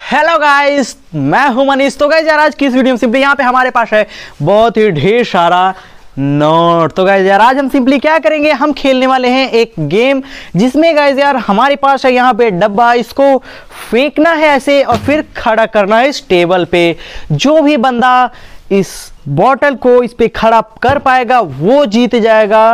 Hello guys, मैं हूं मनीष। तो गाइस यार आज की इस वीडियो में सिंपली यहाँ पे हमारे पास है बहुत ही ढेर सारा नोट। तो गाइस यार आज हम सिंपली क्या करेंगे, हम खेलने वाले हैं एक गेम जिसमें गाइस यार हमारे पास है यहाँ पे डब्बा, इसको फेंकना है ऐसे और फिर खड़ा करना है इस टेबल पे। जो भी बंदा इस बॉटल को इस पे खड़ा कर पाएगा वो जीत जाएगा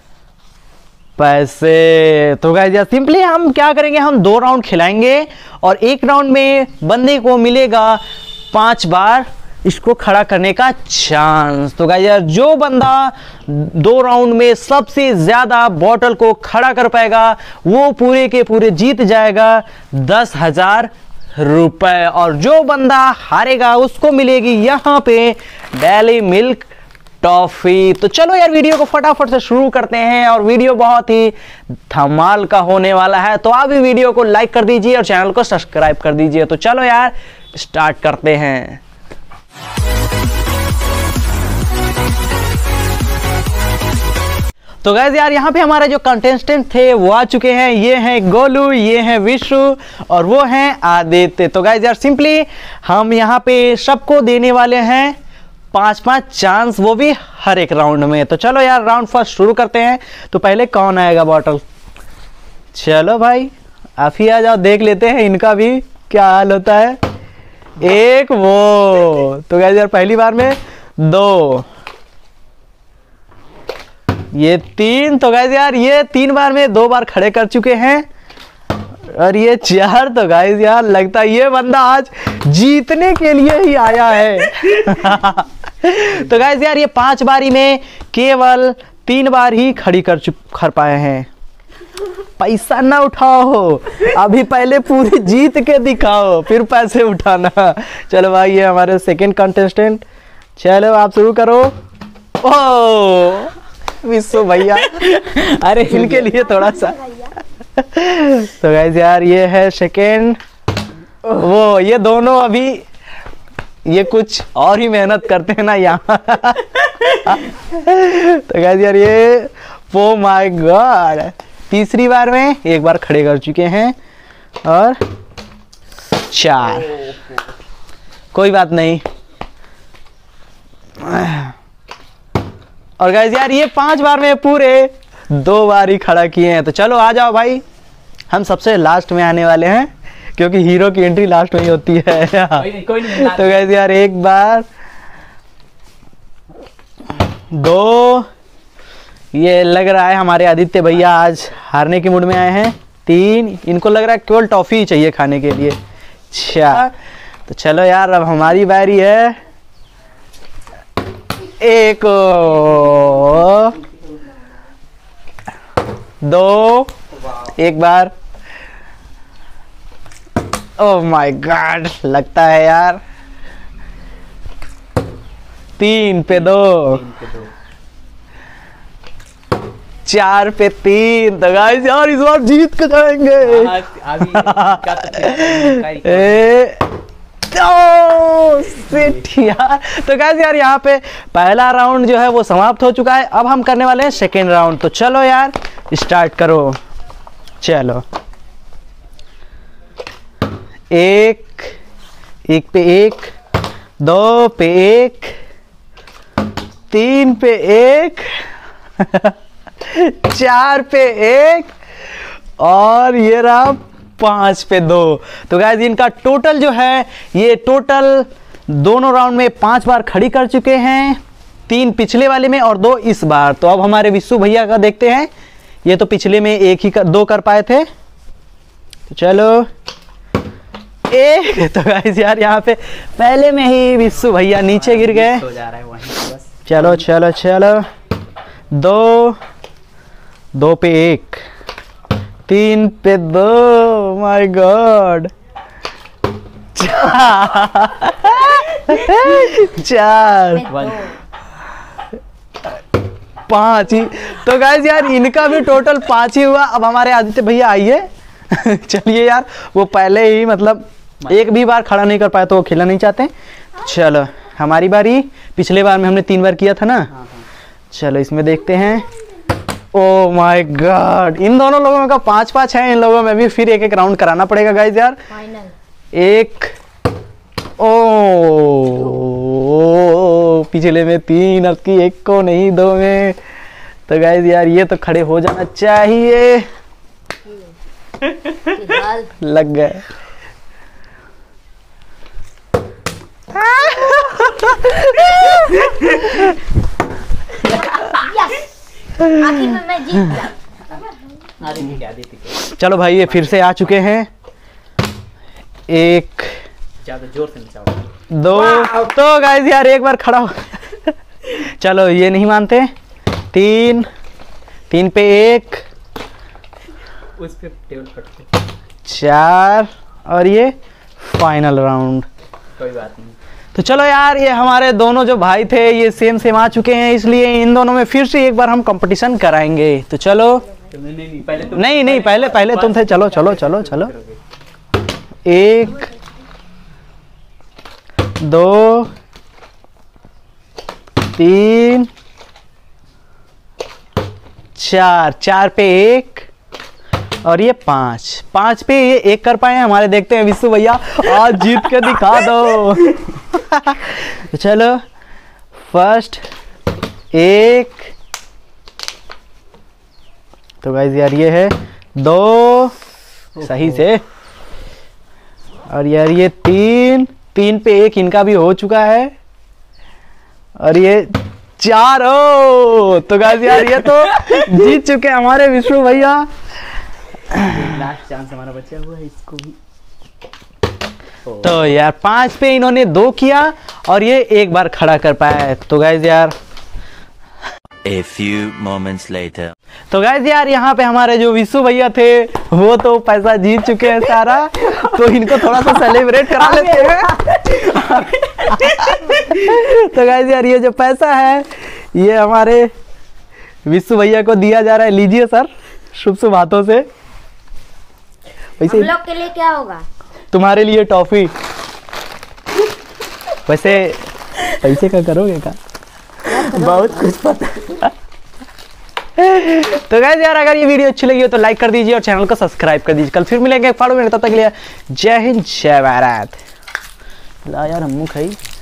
पैसे। तो गाइस यार सिंपली हम क्या करेंगे, हम 2 राउंड खिलाएंगे और एक राउंड में बंदे को मिलेगा 5 बार इसको खड़ा करने का चांस। तो गाइस यार जो बंदा 2 राउंड में सबसे ज्यादा बॉटल को खड़ा कर पाएगा वो पूरे के पूरे जीत जाएगा 10,000 रुपए, और जो बंदा हारेगा उसको मिलेगी यहाँ पे डेली मिल्क टॉफी। तो चलो यार वीडियो को फटाफट से शुरू करते हैं और वीडियो बहुत ही धमाल का होने वाला है। तो आप भी वीडियो को लाइक कर दीजिए और चैनल को सब्सक्राइब कर दीजिए। तो चलो यार स्टार्ट करते हैं। तो गाइस यार यहाँ पे हमारे जो कंटेस्टेंट थे वो आ चुके हैं। ये हैं गोलू, ये हैं विशु और वो हैं आदित्य। तो गाइस यार सिंपली हम यहाँ पे सबको देने वाले हैं 5-5 चांस, वो भी हर एक राउंड में। तो चलो यार राउंड फर्स्ट शुरू करते हैं। तो पहले कौन आएगा बॉटल? चलो भाई आप ही आ जाओ, देख लेते हैं इनका भी क्या हाल होता है। एक वो, तो गाइस यार पहली बार में 2, ये 3। तो गाइस यार ये 3 बार में 2 बार खड़े कर चुके हैं और ये 4। तो गाइस यार लगता है ये बंदा आज जीतने के लिए ही आया है। तो गाइस यार ये 5 बारी में केवल 3 बार ही खड़ी कर पाए हैं। पैसा ना उठाओ, अभी पहले पूरी जीत के दिखाओ फिर पैसे उठाना। चलो भाई ये हमारे सेकंड कंटेस्टेंट, चलो आप शुरू करो। ओ विश्व भैया, अरे इनके लिए थोड़ा सा। तो गाइस यार ये है सेकंड, वो ये दोनों अभी ये कुछ और ही मेहनत करते हैं ना यहाँ। तो गाइस यार ये ओ माय गॉड, तीसरी बार में 1 बार खड़े कर चुके हैं और 4। कोई बात नहीं। और गाइस यार ये 5 बार में पूरे 2 बार ही खड़ा किए हैं। तो चलो आ जाओ भाई, हम सबसे लास्ट में आने वाले हैं क्योंकि हीरो की एंट्री लास्ट में ही होती है। कोई नहीं। तो गाइस यार 1 बार, 2, ये लग रहा है हमारे आदित्य भैया आज हारने के मूड में आए हैं। 3, इनको लग रहा है केवल टॉफी ही चाहिए खाने के लिए। 4। तो चलो यार अब हमारी बारी है। 1, 2, 1 बार। ओह माय गॉड, लगता है यार 3 पे 2, 4 पे 3। तो गाइस यार इस बार जीत के जाएंगे। तो गाइस यार यहाँ पे पहला राउंड जो है वो समाप्त हो चुका है। अब हम करने वाले हैं सेकेंड राउंड। तो चलो यार स्टार्ट करो। चलो 1 पे 1, 2 पे 1, 3 पे 1, 4 पे 1 और ये रहा 5 पे 2। तो गाइस इनका टोटल जो है, ये टोटल दोनों राउंड में 5 बार खड़ी कर चुके हैं, 3 पिछले वाले में और 2 इस बार। तो अब हमारे विश्व भैया का देखते हैं। ये तो पिछले में 2 कर पाए थे। तो चलो 1। तो गाइस यार यहाँ पे पहले में ही विश्व भैया नीचे गिर गए। चलो चलो चलो 2 पे 1, 3 पे 2, माय गॉड 4, 5 ही। तो गाइस यार इनका भी टोटल 5 ही हुआ। अब हमारे आदित्य भैया आइए। चलिए यार वो पहले ही मतलब 1 भी बार खड़ा नहीं कर पाया तो वो खेलना नहीं चाहते। चलो हमारी बारी। पिछले बार में हमने 3 बार किया था ना। चलो इसमें देखते हैं। ओ माय गॉड, इन दोनों लोगों का 5-5 है। इन लोगों में भी फिर 1-1 राउंड कराना पड़ेगा गाइस यार। फाइनल 1 पिछले में 3, अब की 1 को नहीं 2 में। तो गाइस यार ये तो खड़े हो जाना चाहिए। लग गए। आखिर में मैं जीत गया। चलो भाई ये फिर से आ चुके हैं। 1 ज्यादा जोर से नचाओ। 2 तो गाइस यार एक बार खड़ा हो। चलो ये नहीं मानते। 3 पे 1, उस पे टेबल फटते। 4 और ये फाइनल राउंड। कोई बात नहीं। तो चलो यार ये हमारे दोनों जो भाई थे ये सेम आ चुके हैं, इसलिए इन दोनों में फिर से एक बार हम कंपटीशन कराएंगे। तो चलो। नहीं पहले तुम। नहीं पहले तुम थे। चलो 1 2 3 4 पे 1 और ये 5 पे ये 1 कर पाए हैं हमारे। देखते हैं विशु भैया आज जीत के दिखा दो। तो चलो फर्स्ट 1। तो गाइस यार ये है 2 सही से। और यार ये 3 पे 1 इनका भी हो चुका है। और ये 4। तो गाइस यार ये तो जीत चुके हैं हमारे विष्णु भैया। लास्ट चांस हमारा बचा हुआ है, इसको भी। तो यार 5 पे इन्होंने 2 किया और ये 1 बार खड़ा कर पाया। तो गाइस यार A few moments later. तो गाइस यार यहाँ पे हमारे जो विशु भैया थे वो तो पैसा जीत चुके हैं सारा। तो इनको थोड़ा सा सेलिब्रेट करा लेते हैं। तो गाइस यार ये जो पैसा है ये हमारे विशु भैया को दिया जा रहा है। लीजिए सर शुभ हाथों से। हम लोग के लिए क्या होगा? तुम्हारे लिए टॉफी। वैसे पैसे का करोगे क्या? बहुत कुछ पता। तो गाइस यार अगर ये वीडियो अच्छी लगी हो तो लाइक कर दीजिए और चैनल को सब्सक्राइब कर दीजिए। कल फिर मिलेंगे एक फाड़ू में, तब तक के लिए जय हिंद जय भारत। ला यार हम खाई।